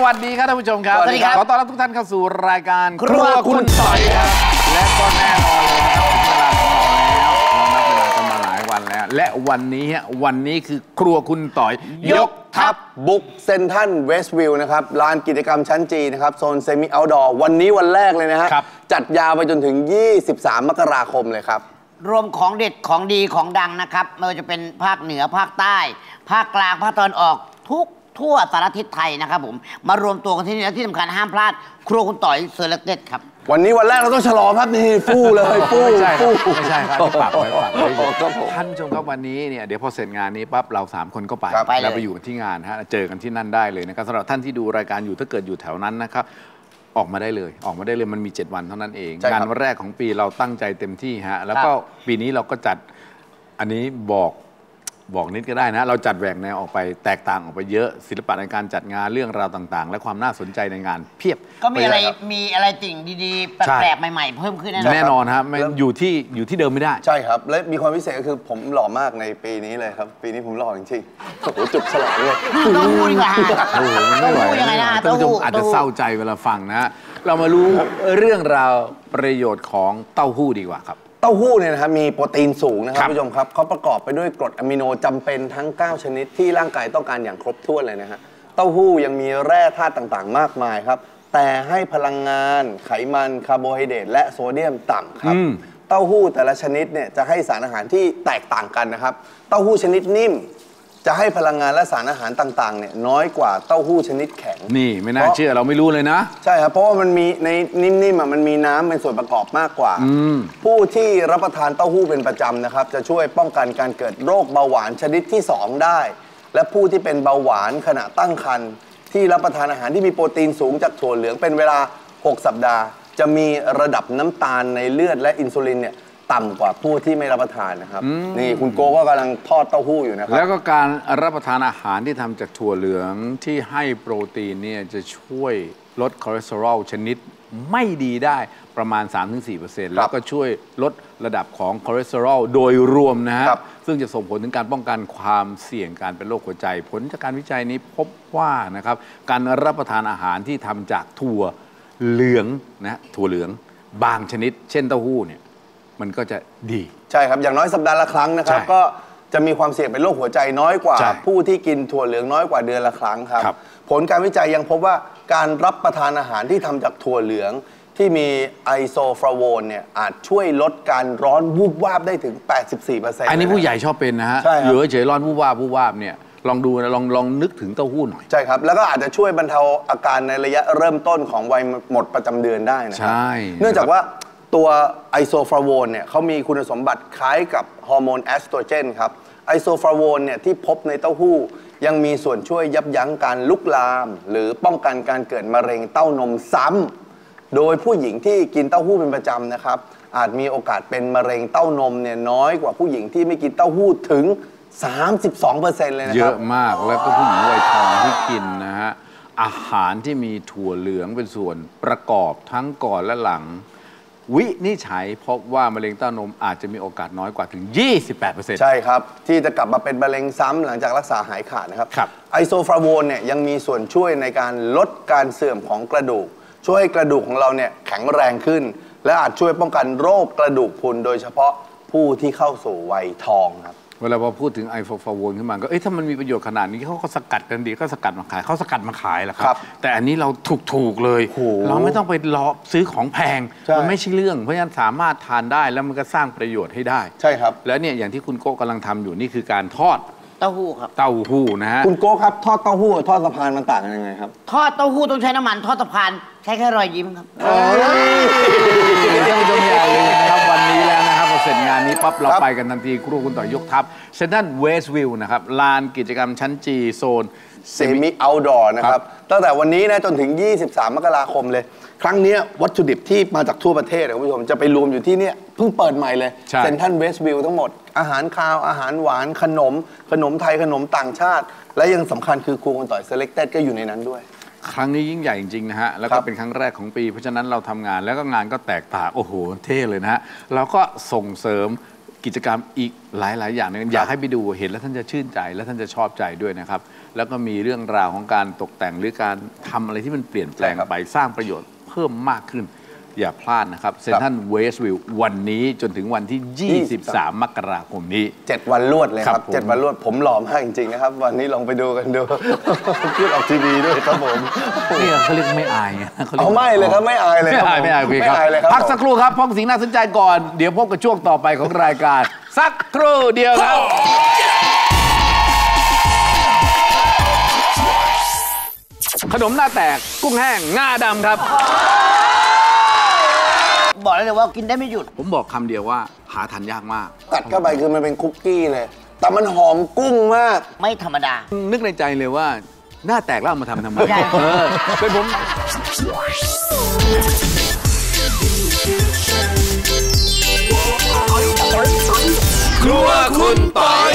วัสดีครับท่านผู้ชมครับสวัสดีครับขอต้อนรับทุกท่านเข้าสู่รายการครัวคุณต่อยครับและก็แน่นอนเลยนะครับเวลาของเราแล้วเรานับเวลากันมาหลายวันแล้วและวันนี้คือครัวคุณต่อยยกทัพบุกเซ็นทรัลเวสต์วิวนะครับลานกิจกรรมชั้นจีนะครับโซนเซมิเอาท์ดอร์วันนี้วันแรกเลยนะฮะจัดยาวไปจนถึง23 มกราคมเลยครับรวมของเด็ดของดีของดังนะครับไม่ว่าจะเป็นภาคเหนือภาคใต้ภาคกลางภาคตะวันออกทั่วสารทิศไทยนะครับผมมารวมตัวกันที่นี่และที่สำคัญห้ามพลาดครัวคุณต่อยเซอร์เลตเต็ดครับวันนี้วันแรกเราต้องฉลองครับนี่ฟู่เลยฟู่ไม่ใช่ครับปากไว้ท่านผู้ชมครับวันนี้เนี่ยเดี๋ยวพอเสร็จงานนี้ปั๊บเรา3 คนก็ไปแล้วไปอยู่ที่งานฮะเจอกันที่นั่นได้เลยนะครับสำหรับท่านที่ดูรายการอยู่ถ้าเกิดอยู่แถวนั้นนะครับออกมาได้เลยมันมี7 วันเท่านั้นเองงานวันแรกของปีเราตั้งใจเต็มที่ฮะแล้วก็ปีนี้เราก็จัดอันนี้บอกนิดก็ได้นะเราจัดแหวกแนวออกไปแตกต่างออกไปเยอะศิลปะในการจัดงานเรื่องราวต่างๆและความน่าสนใจในงานเพียบก็มีอะไรสิ่งดีๆแปลกๆใใหม่ๆเพิ่มขึ้นแน่นอนครับอยู่ที่เดิมไม่ได้ใช่ครับและมีความพิเศษก็คือผมหล่อมากในปีนี้เลยครับปีนี้ผมหล่อจริงๆโอ้โหจุกฉลาดเลยต้องพูดดีกว่าโอ้โหไม่ไหวท่านผู้ชมอาจจะเศร้าใจเวลาฟังนะเรามารู้เรื่องราวประโยชน์ของเต้าหู้ดีกว่าครับเต้าหู้เนี่ยนะครับมีโปรตีนสูงนะครับผู้ชมครับเขาประกอบไปด้วยกรดอะมิโนจำเป็นทั้ง9 ชนิดที่ร่างกายต้องการอย่างครบถ้วนเลยนะฮะเต้าหู้ยังมีแร่ธาตุต่างๆมากมายครับแต่ให้พลังงานไขมันคาร์โบไฮเดรตและโซเดียมต่ำครับเต้าหู้แต่ละชนิดเนี่ยจะให้สารอาหารที่แตกต่างกันนะครับเต้าหู้ชนิดนิ่มจะให้พลังงานและสารอาหารต่างๆเนี่ยน้อยกว่าเต้าหู้ชนิดแข็งนี่ไม่น่าเชื่อเราไม่รู้เลยนะใช่ครับเพราะว่ามันมีในนิ่มๆมันมีน้ำเป็นส่วนประกอบมากกว่าผู้ที่รับประทานเต้าหู้เป็นประจำนะครับจะช่วยป้องกันการเกิดโรคเบาหวานชนิดที่2ได้และผู้ที่เป็นเบาหวานขณะตั้งครรภ์ที่รับประทานอาหารที่มีโปรตีนสูงจากถั่วเหลืองเป็นเวลา6 สัปดาห์จะมีระดับน้ำตาลในเลือดและอินซูลินเนี่ยต่ำกว่าผู้ที่ไม่รับประทานนะครับนี่คุณโกก็กำลังทอดเต้าหู้อยู่นะครับแล้วก็การรับประทานอาหารที่ทำจากถั่วเหลืองที่ให้โปรตีนเนี่ยจะช่วยลดคอเลสเตอรอลชนิดไม่ดีได้ประมาณ 3-4% แล้วก็ช่วยลดระดับของคอเลสเตอรอลโดยรวมนะฮะซึ่งจะส่งผลถึงการป้องกันความเสี่ยงการเป็นโรคหัวใจผลจากการวิจัยนี้พบว่านะครับการรับประทานอาหารที่ทำจากถั่วเหลืองนะถั่วเหลืองบางชนิดเช่นเต้าหู้เนี่ยมันก็จะดีใช่ครับอย่างน้อยสัปดาห์ละครั้งนะครับก็จะมีความเสี่ยงเป็นโรคหัวใจน้อยกว่าผู้ที่กินถั่วเหลืองน้อยกว่าเดือนละครั้งครับผลการวิจัยยังพบว่าการรับประทานอาหารที่ทำจากถั่วเหลืองที่มีไอโซฟลาโวนเนี่ยอาจช่วยลดการร้อนวูบวาบได้ถึง 84% อันนี้ผู้ใหญ่ชอบเป็นนะฮะอยู่เฉยๆร้อนวูบวาบเนี่ยลองดูนะลองนึกถึงเต้าหู้หน่อยใช่ครับแล้วก็อาจจะช่วยบรรเทาอาการในระยะเริ่มต้นของวัยหมดประจำเดือนได้นะครับเนื่องจากว่าตัวไอโซฟลาโวนเนี่ยเขามีคุณสมบัติคล้ายกับฮอร์โมนเอสโตรเจนครับไอโซฟลาโวนเนี่ยที่พบในเต้าหู้ยังมีส่วนช่วยยับยั้งการลุกลามหรือป้องกันการเกิดมะเร็งเต้านมซ้ำโดยผู้หญิงที่กินเต้าหู้เป็นประจำนะครับอาจมีโอกาสเป็นมะเร็งเต้านมเนี่ยน้อยกว่าผู้หญิงที่ไม่กินเต้าหู้ถึง 32% เลยนะครับเยอะมากแล้วก็ผู้หญิงวัยทองที่กินนะฮะอาหารที่มีถั่วเหลืองเป็นส่วนประกอบทั้งก่อนและหลังวินิจฉัยพบว่ามะเร็งเต้านมอาจจะมีโอกาสน้อยกว่าถึง 28% ใช่ครับที่จะกลับมาเป็นมะเร็งซ้ำหลังจากรักษาหายขาดนะครับไอโซฟลาโวนเนี่ยยังมีส่วนช่วยในการลดการเสื่อมของกระดูกช่วยให้กระดูกของเราเนี่ยแข็งแรงขึ้นและอาจช่วยป้องกันโรคกระดูกพรุนโดยเฉพาะผู้ที่เข้าสู่วัยทองครับเวลาพอพูดถึงไอโซฟลาโวนขึ้นมาก็ถ้ามันมีประโยชน์ขนาดนี้เขาก็สกัดกันดีก็สกัดมาขายเขาสกัดมาขายแหละครับแต่อันนี้เราถูกเลยเราไม่ต้องไปรอซื้อของแพงมันไม่ใช่เรื่องเพราะฉะนั้นสามารถทานได้แล้วมันก็สร้างประโยชน์ให้ได้ใช่ครับแล้วเนี่ยอย่างที่คุณโก้กำลังทำอยู่นี่คือการทอดเต้าหู้ครับเต้าหู้นะฮะคุณโก้ครับทอดเต้าหู้ทอดสะพานมันต่างกันยังไงครับทอดเต้าหู้ต้องใช้น้ำมันทอดสะพานใช้แค่รอยยิ้มครับท่านผู้ชมอย่าลืมนะครับวันนี้แล้วนะครับพอเสร็จงานนี้ปั๊บเราไปกันทันทีครัวคุณต่อยยกทัพเซ็นทรัลเวสต์วิวนะครับลานกิจกรรมชั้นจีโซนเซมิเอาท์ดอร์นะครับตั้งแต่วันนี้นะจนถึง23 มกราคมเลยครั้งนี้วัตถุดิบที่มาจากทั่วประเทศคุณผู้ชมจะไปรวมอยู่ที่นี่เพิ่งเปิดใหม่เลยเซ็นทรัลเวสต์วิวทั้งหมดอาหารคาวอาหารหวานขนมไทยขนมต่างชาติและยังสำคัญคือครัวคุณต่อย Selected ก็อยู่ในนั้นด้วยครั้งนี้ยิ่งใหญ่จริงๆนะฮะแล้วก็เป็นครั้งแรกของปีเพราะฉะนั้นเราทำงานแล้วก็งานก็แตกต่างโอ้โหเท่เลยนะฮะเราก็ส่งเสริมกิจกรรมอีกหลายอย่างอยากให้ไปดูเห็นแล้วท่านจะชื่นใจและท่านจะชอบใจด้วยนะครับแล้วก็มีเรื่องราวของการตกแต่งหรือการทำอะไรที่มันเปลี่ยนแปลงไปสร้างประโยชน์เพิ่มมากขึ้นอย่าพลาดนะครับเซ็นทรัลเวสต์วิววันนี้จนถึงวันที่ 23 มกราคมนี้ 7 วันรวดเลยครับ 7 วันรวดผมหล่อมากจริงๆนะครับวันนี้ลองไปดูกันดูพูดออกทีวีด้วยครับผมนี่เขาเรียกไม่อายเอาไม่เลยครับไม่อายเลยครับไม่อายครับพักสักครู่ครับพบสิ่งน่าสนใจก่อนเดี๋ยวพบกับช่วงต่อไปของรายการสักครู่เดียวครับขนมหน้าแตกกุ้งแห้งงาดำครับบอกเลยว่ากินได้ไม่หยุดผมบอกคำเดียวว่าหาทานยากมากกัดเข้าไปคือมันเป็นคุกกี้เลยแต่มันหอมกุ้งมากไม่ธรรมดานึกในใจเลยว่าหน้าแตกแล้วเอามาทำไมเป็นผมครัวคุณปอย